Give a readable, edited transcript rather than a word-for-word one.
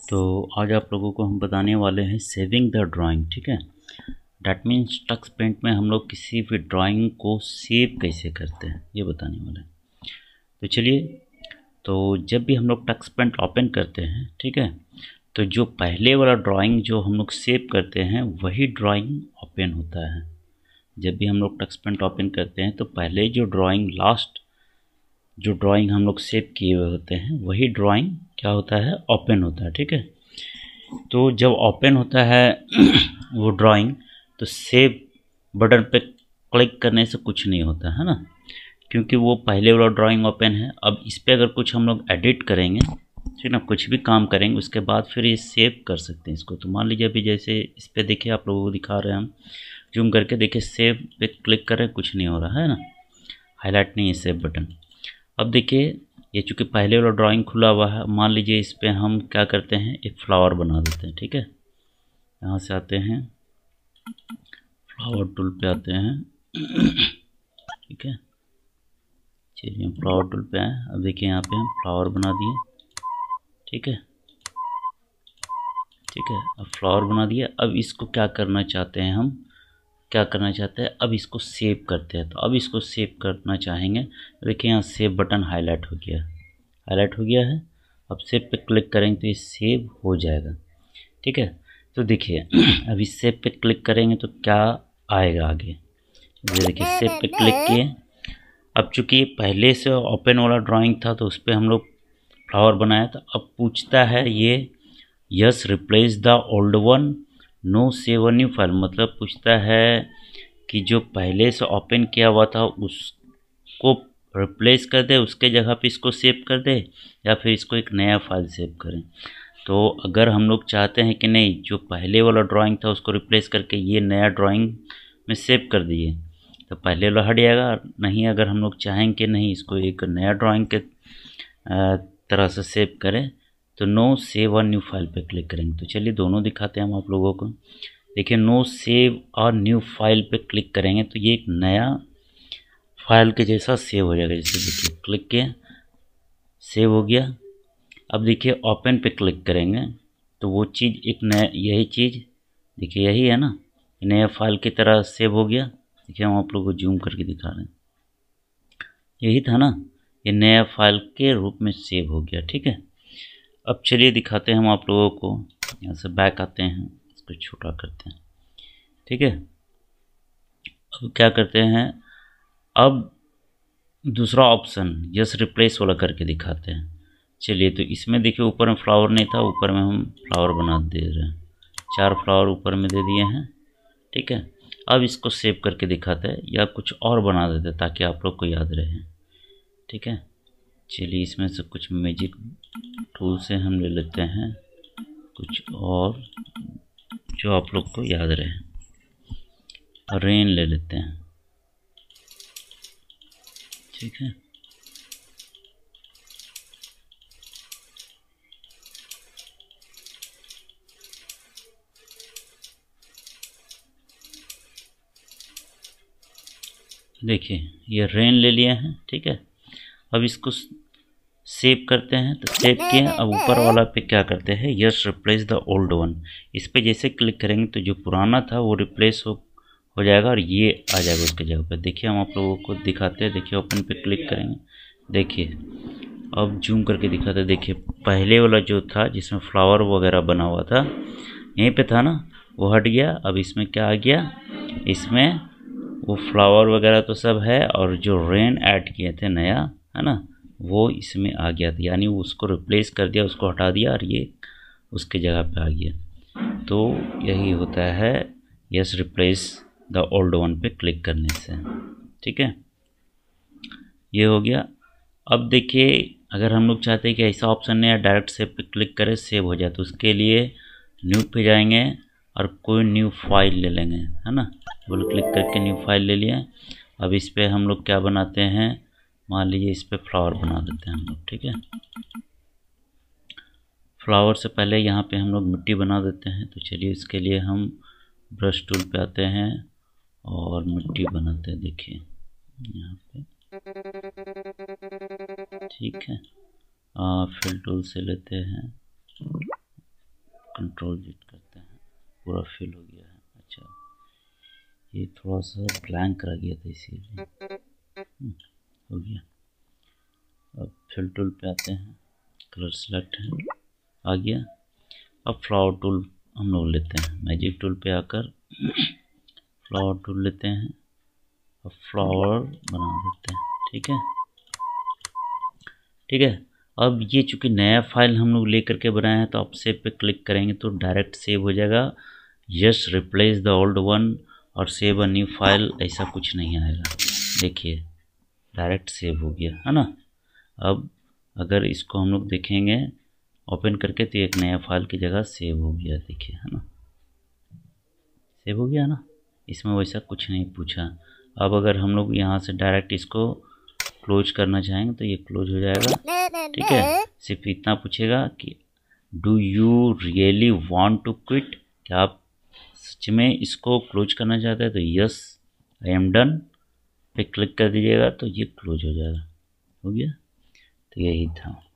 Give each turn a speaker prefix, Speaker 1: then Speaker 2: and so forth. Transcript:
Speaker 1: तो आज आप लोगों को हम बताने वाले हैं सेविंग द ड्राइंग। ठीक है, डैट मीन्स टक्स पेंट में हम लोग किसी भी ड्राइंग को सेव कैसे करते हैं ये बताने वाले हैं। तो चलिए, तो जब भी हम लोग टक्स पेंट ओपन करते हैं, ठीक है, तो जो पहले वाला ड्राइंग जो हम लोग सेव करते हैं वही ड्राइंग ओपन होता है। जब भी हम लोग टक्स पेंट ओपन करते हैं तो पहले जो ड्राइंग लास्ट जो ड्राइंग हम लोग सेव किए हुए होते हैं वही ड्राइंग क्या होता है, ओपन होता है। ठीक है, तो जब ओपन होता है वो ड्राइंग, तो सेव बटन पे क्लिक करने से कुछ नहीं होता है ना, क्योंकि वो पहले वाला ड्राइंग ओपन है। अब इस पर अगर कुछ हम लोग एडिट करेंगे, ठीक ना, कुछ भी काम करेंगे उसके बाद फिर ये सेव कर सकते हैं इसको। तो मान लीजिए अभी जैसे इस पर देखिए, आप लोगों को दिखा रहे हैं हम जूम करके, देखिए सेव पे क्लिक कर रहे हैं, कुछ नहीं हो रहा है ना, हाईलाइट नहीं है सेव बटन। अब देखिए ये चूँकि पहले वाला ड्राइंग खुला हुआ है, मान लीजिए इस पर हम क्या करते हैं, एक फ्लावर बना देते हैं। ठीक है, यहाँ से आते हैं, फ्लावर टूल पे आते हैं। ठीक है, चलिए हम फ्लावर टूल पे आए। अब देखिए यहाँ पे हम फ्लावर बना दिए। ठीक है, ठीक है, अब फ्लावर बना दिया। अब इसको क्या करना चाहते हैं, हम क्या करना चाहते हैं, अब इसको सेव करते हैं। तो अब इसको सेव करना चाहेंगे, देखिए यहाँ सेव बटन हाईलाइट हो गया, हाईलाइट हो गया है। अब सेव पे क्लिक करेंगे तो ये सेव हो जाएगा। ठीक है, तो देखिए अब इस सेव पे क्लिक करेंगे तो क्या आएगा आगे, ये देखिए सेव पे क्लिक किए। अब चूंकि ये पहले से ओपन वाला ड्राइंग था तो उस पर हम लोग फ्लावर बनाया था। अब पूछता है ये yes replace the old one, no save a new file, मतलब पूछता है कि जो पहले से ओपन किया हुआ था उसको रिप्लेस कर दे, उसके जगह पे इसको सेव कर दे, या फिर इसको एक नया फाइल सेव करें। तो अगर हम लोग चाहते हैं कि नहीं, जो पहले वाला ड्राइंग था उसको रिप्लेस करके ये नया ड्राइंग में सेव कर दिए, तो पहले वाला हट जाएगा। नहीं, अगर हम लोग चाहेंगे कि नहीं इसको एक नया ड्राइंग के तरह से सेव करें, तो no save a new file पे क्लिक करेंगे। तो चलिए दोनों दिखाते हैं हम आप लोगों को। देखिए no save a new file पे क्लिक करेंगे तो ये एक नया फाइल के जैसा सेव हो जाएगा। जैसे देखिए क्लिक किया, सेव हो गया। अब देखिए ओपन पे क्लिक करेंगे तो वो चीज़ एक नया, यही चीज़ देखिए यही है ना, नया फाइल की तरह सेव हो गया। देखिए हम आप लोगों को जूम करके दिखा रहे हैं, यही था ना, ये नया फाइल के रूप में सेव हो गया। ठीक है, अब चलिए दिखाते हैं हम आप लोगों को। यहाँ से बैक आते हैं, इसको छोटा करते हैं। ठीक है, अब क्या करते हैं, अब दूसरा ऑप्शन जस्ट रिप्लेस वाला करके दिखाते हैं। चलिए, तो इसमें देखिए ऊपर में फ्लावर नहीं था, ऊपर में हम फ्लावर बना दे रहे हैं, 4 फ्लावर ऊपर में दे दिए हैं। ठीक है, अब इसको सेव करके दिखाते हैं या कुछ और बना देते हैं ताकि आप लोग को याद रहे। ठीक है, चलिए इसमें से कुछ मैजिक टूल से हम ले लेते हैं कुछ और जो आप लोग को याद रहे। रेन ले लेते हैं। ठीक है, देखिए ये रेन ले लिए हैं। ठीक है, अब इसको सेव करते हैं, तो सेव किए। अब ऊपर वाला पे क्या करते हैं, yes replace the old one, इस पे जैसे क्लिक करेंगे तो जो पुराना था वो रिप्लेस हो जाएगा और ये आ जाएगा उसके जगह पे। देखिए हम आप लोगों को दिखाते हैं, देखिए ओपन पे क्लिक करेंगे, देखिए अब जूम करके दिखाते हैं। देखिए पहले वाला जो था जिसमें फ्लावर वगैरह बना हुआ था, यहीं पे था ना, वो हट गया। अब इसमें क्या आ गया, इसमें वो फ्लावर वगैरह तो सब है, और जो रेन ऐड किए थे नया, है ना, वो इसमें आ गया था, यानी उसको रिप्लेस कर दिया, उसको हटा दिया और ये उसके जगह पे आ गया। तो यही होता है yes replace the old one पे क्लिक करने से। ठीक है, ये हो गया। अब देखिए अगर हम लोग चाहते हैं कि ऐसा ऑप्शन नहीं है, डायरेक्ट सेव पे क्लिक करें सेव हो जाए, तो उसके लिए न्यू पे जाएंगे और कोई न्यू फाइल ले लेंगे, है ना, डबल क्लिक करके न्यू फाइल ले लिया। अब इस पर हम लोग क्या बनाते हैं, मान लीजिए इस पर फ्लावर बना देते हैं हम लोग। ठीक है, फ्लावर से पहले यहाँ पे हम लोग मिट्टी बना देते हैं। तो चलिए इसके लिए हम ब्रश टूल पे आते हैं और मिट्टी बनाते हैं। देखिए यहाँ पे, ठीक है, फिल टूल से लेते हैं, कंट्रोल Z करते हैं, पूरा फिल हो गया है। अच्छा, ये थोड़ा सा ब्लैंक रह गया था इसीलिए हो गया। अब फिल टूल पे आते हैं, कलर सेलेक्ट है, आ गया। अब फ्लावर टूल हम लोग लेते हैं, मैजिक टूल पे आकर फ्लावर टूल लेते हैं, अब फ्लावर बना देते हैं। ठीक है, ठीक है। अब ये चूँकि नया फाइल हम लोग लेकर के बनाए हैं, तो आप सेव पे क्लिक करेंगे तो डायरेक्ट सेव हो जाएगा। Just replace the old one और सेव अ न्यू फाइल, ऐसा कुछ नहीं आएगा। देखिए डायरेक्ट सेव हो गया है ना। अब अगर इसको हम लोग देखेंगे ओपन करके, तो एक नया फाइल की जगह सेव हो गया, देखिए है ना, सेव हो गया ना। इसमें वैसा कुछ नहीं पूछा। अब अगर हम लोग यहाँ से डायरेक्ट इसको क्लोज करना चाहेंगे तो ये क्लोज हो जाएगा। ठीक है, सिर्फ इतना पूछेगा कि do you really want to quit, क्या आप सच में इसको क्लोज करना चाहते हैं, तो यस आई एम डन पे क्लिक कर दीजिएगा तो ये क्लोज हो जाएगा। हो गया, तो यही था।